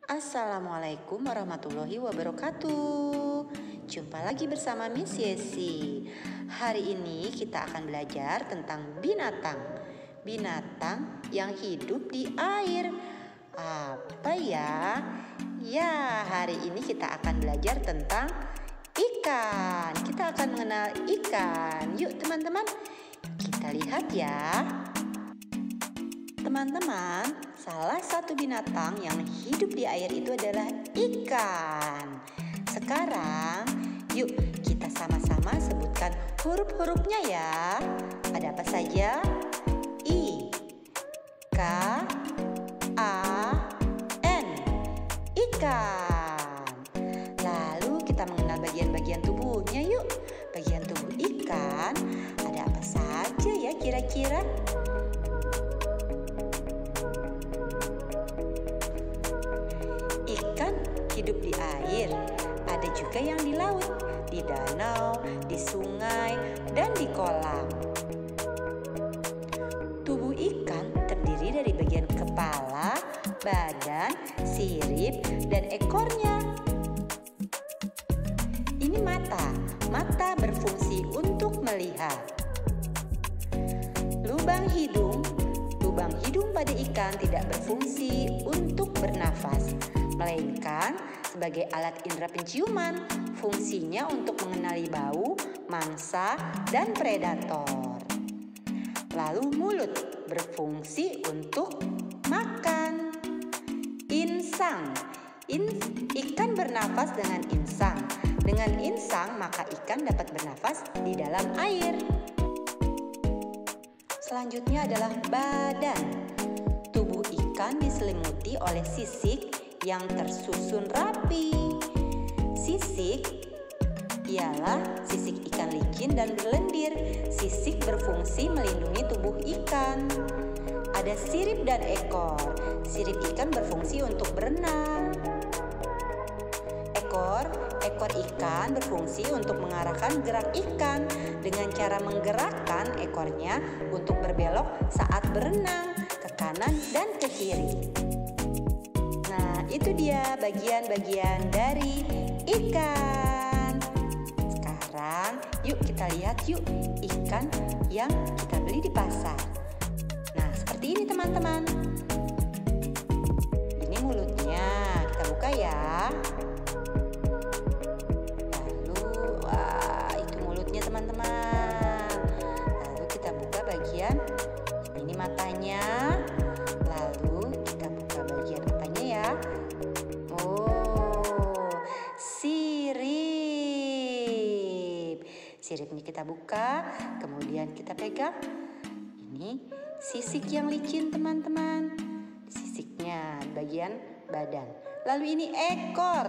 Assalamualaikum warahmatullahi wabarakatuh. Jumpa lagi bersama Miss Yesi. Hari ini kita akan belajar tentang binatang. Binatang yang hidup di air. Apa ya? Ya, hari ini kita akan belajar tentang ikan. Kita akan mengenal ikan. Yuk teman-teman, kita lihat ya. Teman-teman, salah satu binatang yang hidup di air itu adalah ikan. Sekarang, yuk kita sama-sama sebutkan huruf-hurufnya ya. Ada apa saja? I, K, A, N. Ikan. Lalu kita mengenal bagian-bagian tubuhnya yuk. Bagian tubuh ikan ada apa saja ya kira-kira? Ikan hidup di air, ada juga yang di laut, di danau, di sungai, dan di kolam. Tubuh ikan terdiri dari bagian kepala, badan, sirip, dan ekornya. Ini mata. Mata berfungsi untuk melihat. Lubang hidung pada ikan tidak berfungsi untuk bernafas, melainkan sebagai alat indera penciuman. Fungsinya untuk mengenali bau, mangsa, dan predator. Lalu mulut berfungsi untuk makan. Insang. Ikan bernafas dengan insang. Dengan insang maka ikan dapat bernafas di dalam air. Selanjutnya adalah badan. Tubuh ikan diselimuti oleh sisik yang tersusun rapi. Sisik ialah sisik ikan licin dan berlendir. Sisik berfungsi melindungi tubuh ikan. Ada sirip dan ekor. Sirip ikan berfungsi untuk berenang. Ekor ikan berfungsi untuk mengarahkan gerak ikan dengan cara menggerakkan ekornya untuk berbelok saat berenang ke kanan dan ke kiri. Nah, itu dia bagian-bagian dari ikan. Sekarang yuk kita lihat yuk ikan yang kita beli di pasar. Nah, seperti ini teman-teman. Ini mulutnya, kita buka ya. Teman-teman, lalu kita buka bagian ini matanya, lalu kita buka bagian apanya ya? Oh, siripnya kita buka, kemudian kita pegang. Ini sisik yang licin teman-teman, sisiknya bagian badan. Lalu ini ekor,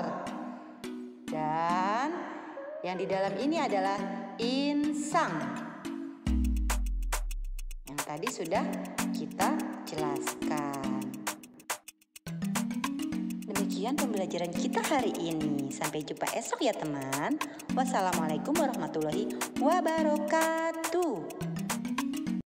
dan yang di dalam ini adalah insang yang tadi sudah kita jelaskan. Demikian pembelajaran kita hari ini. Sampai jumpa esok ya teman. Wassalamualaikum warahmatullahi wabarakatuh.